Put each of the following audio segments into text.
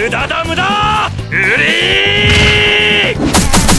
無駄だ無駄。うりー。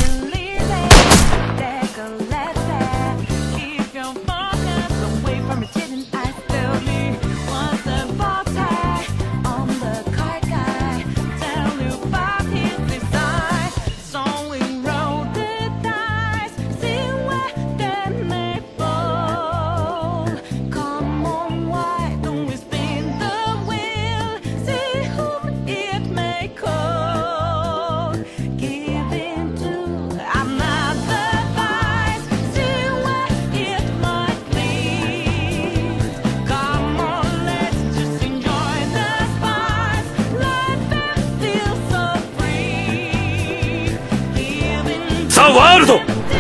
ザ・ワールド。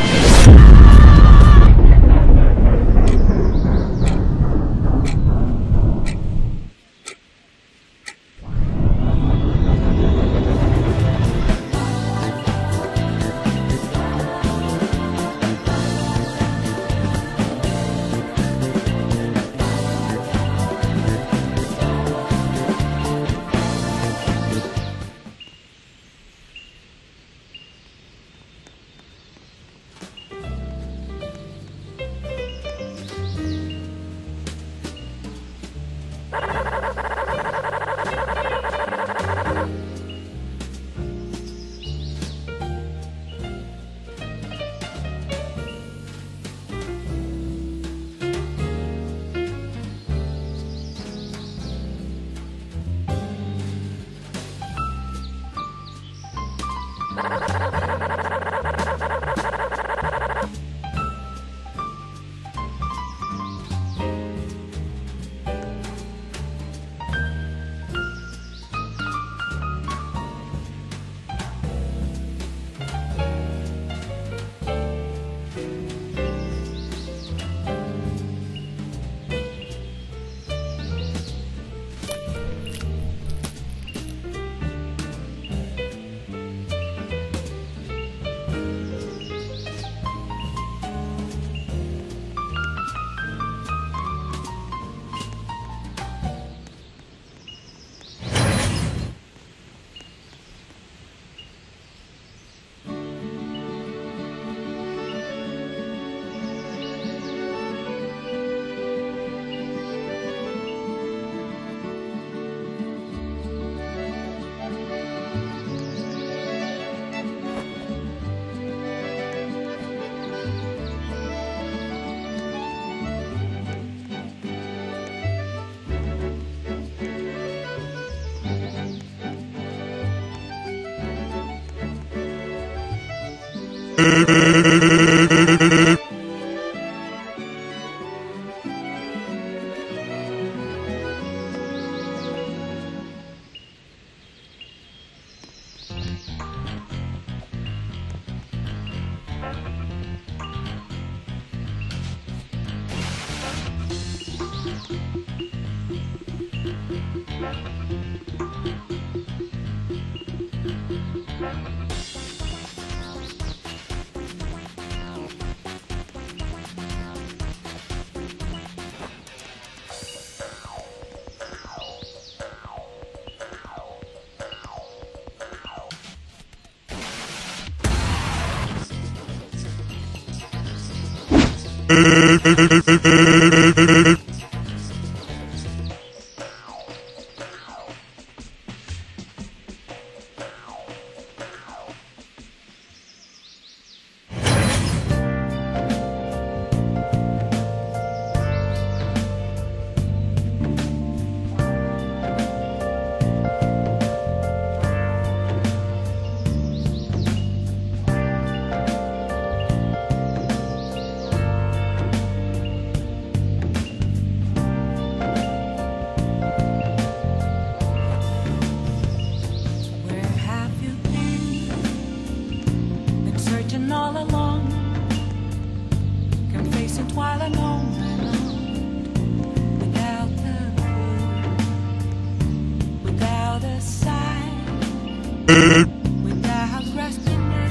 Without resting it,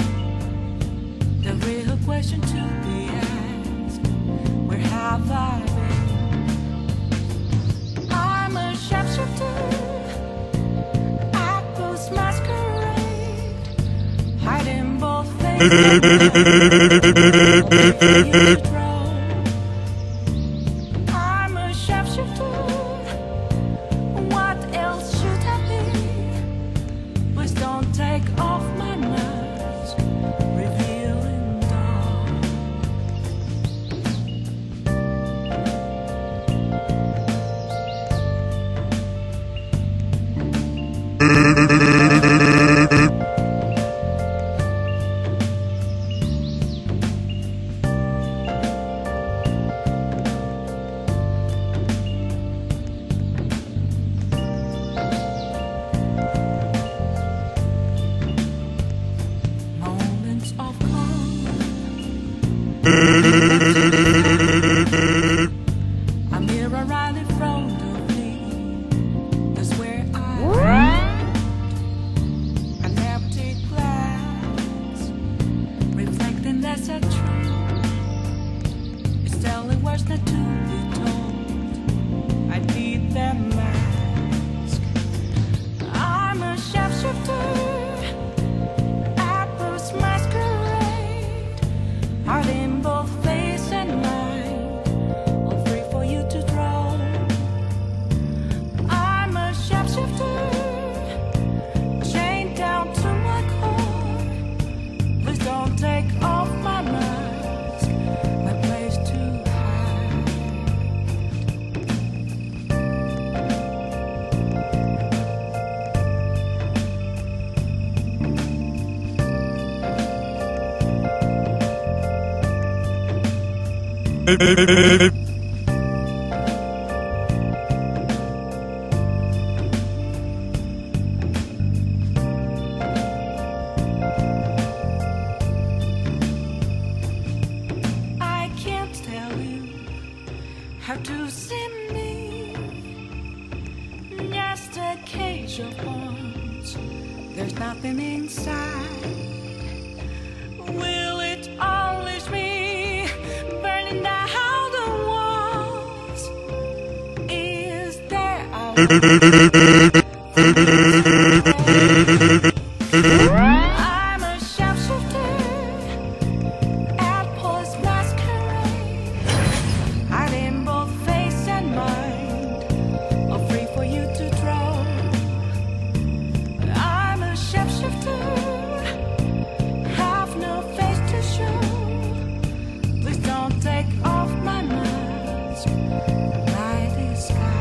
the real question to be asked, where have I been? I'm a sharpshooter, I I'm a sharpshooter. What else should I be? Please don't take off my mask, revealing dark. Moments of calm. A mirror right in front of me. That's where an empty glass, reflecting that's a truth. It's telling words not to be told. I need that mask. I'm a sharpshooter. Apples masquerade, heart in both face and mind, all free for you to draw. I'm a sharpshooter, chained down to my core. Please don't take off my mask, my place to hide. I can't tell you how to see me. Just a cage of bones. There's nothing inside. Will it unleash me, burning down the walls? Is there I'm a sharpshooter. Apples masquerade, hide in both face and mind, all free for you to draw. I'm a sharpshooter, have no face to show. Please don't take off my mask, my disguise.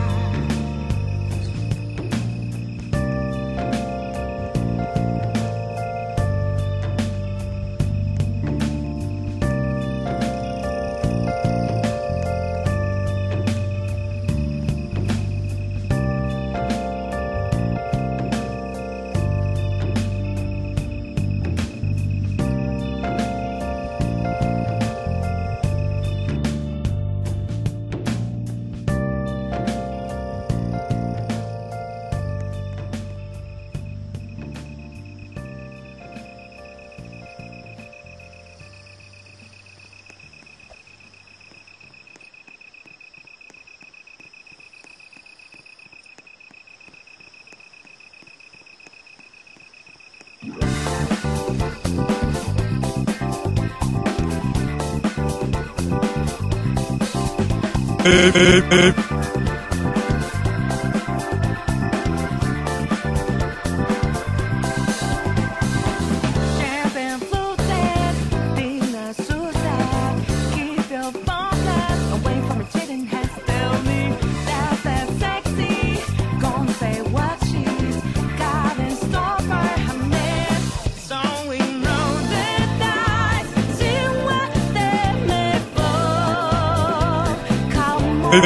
Champagne floated, dinner suicide. Keep your bonnet away from the cheating hands. Tell me that's that sexy. Gonna say what she's got in store for her man. So we know the dice, see what they may fall. Come on,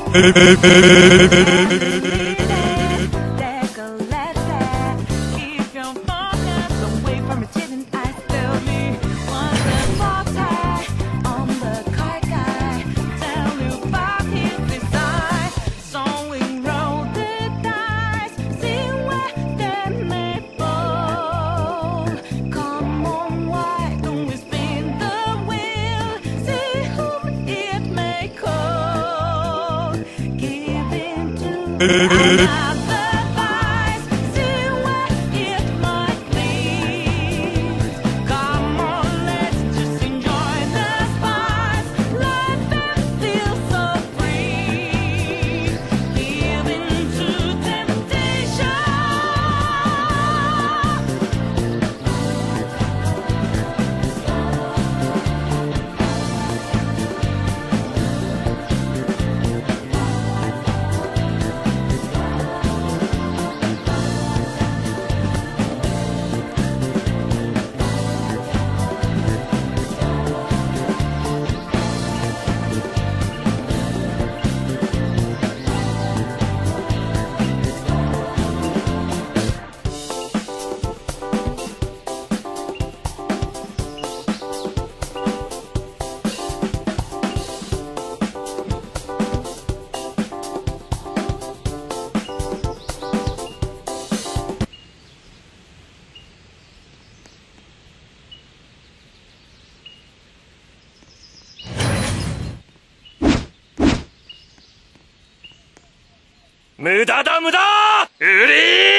Keep your focus away from it, didn't I tell me? Was the fall tie on the kite guy? Tell you about his design. So we roll the dice, see where they may fall. Come on, why don't we spin the wheel? See whom it may call. Give in to another. 無駄だ無駄！うりー！